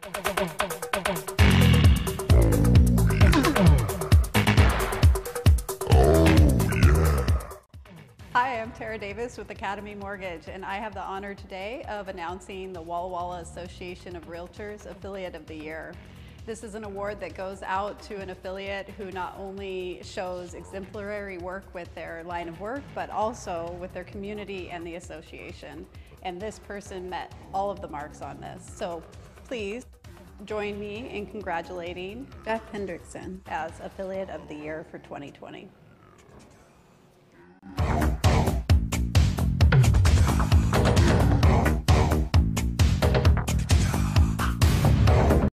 Hi, I'm Tara Davis with Academy Mortgage, and I have the honor today of announcing the Walla Walla Association of Realtors Affiliate of the Year. This is an award that goes out to an affiliate who not only shows exemplary work with their line of work, but also with their community and the association. And this person met all of the marks on this. So please join me in congratulating Beth Hendrickson as Affiliate of the Year for 2020.